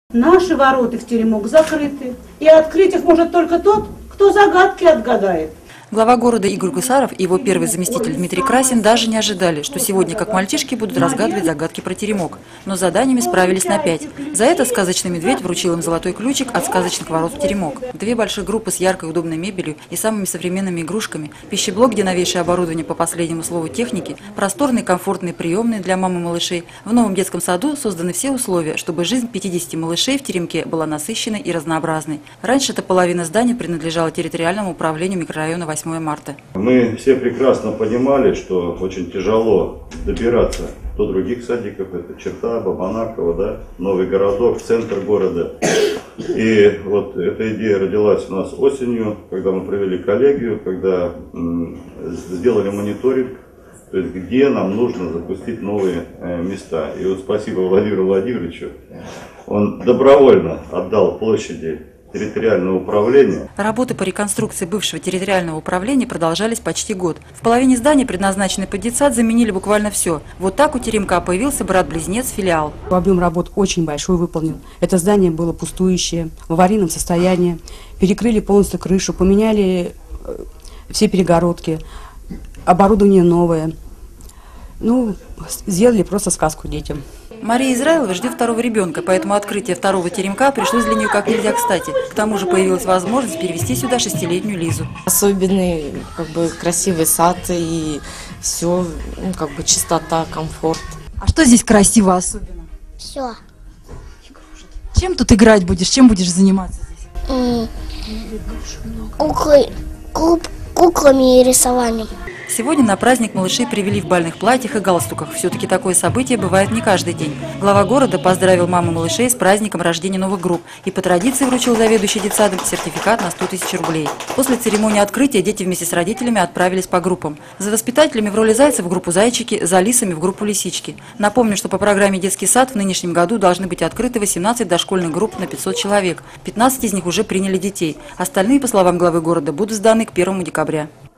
Наши ворота в теремок закрыты, и открыть их может только тот, кто загадки отгадает. Глава города Игорь Гусаров и его первый заместитель Дмитрий Красин даже не ожидали, что сегодня, как мальчишки, будут разгадывать загадки про теремок. Но с заданиями справились на 5. За это сказочный медведь вручил им золотой ключик от сказочных ворот в теремок. 2 большие группы с яркой удобной мебелью и самыми современными игрушками, пищеблок, где новейшее оборудование по последнему слову техники, просторные комфортные приемные для мам и малышей. В новом детском саду созданы все условия, чтобы жизнь 50 малышей в теремке была насыщенной и разнообразной. Раньше эта половина здания принадлежала территориальному управлению микрорайона 8 марта. Мы все прекрасно понимали, что очень тяжело добираться до других садиков. Это Черта, Бабанакова, да, Новый городок, центр города. И вот эта идея родилась у нас осенью, когда мы провели коллегию, когда сделали мониторинг, то есть где нам нужно запустить новые места. И вот спасибо Владимиру Владимировичу, он добровольно отдал площади территориального управления. Работы по реконструкции бывшего территориального управления продолжались почти год. В половине здания, предназначенной под детсад, заменили буквально все. Вот так у теремка появился брат-близнец филиал. Объем работ очень большой выполнен. Это здание было пустующее, в аварийном состоянии. Перекрыли полностью крышу, поменяли все перегородки, оборудование новое. Ну, сделали просто сказку детям. Мария Израилова ждет второго ребенка, поэтому открытие второго теремка пришлось для нее как нельзя кстати. К тому же появилась возможность перевести сюда 6-летнюю Лизу. Особенный, красивый сад и все, чистота, комфорт. А что здесь красиво особенно? Все. Чем тут играть будешь? Чем будешь заниматься здесь? Куклами и рисованием. Сегодня на праздник малышей привели в бальных платьях и галстуках. Все-таки такое событие бывает не каждый день. Глава города поздравил мамы малышей с праздником рождения новых групп и по традиции вручил заведующей детсадом сертификат на 100 000 рублей. После церемонии открытия дети вместе с родителями отправились по группам. За воспитателями в роли зайцев в группу зайчики, за лисами в группу лисички. Напомню, что по программе «Детский сад» в нынешнем году должны быть открыты 18 дошкольных групп на 500 человек. 15 из них уже приняли детей. Остальные, по словам главы города, будут сданы к 1 декабря.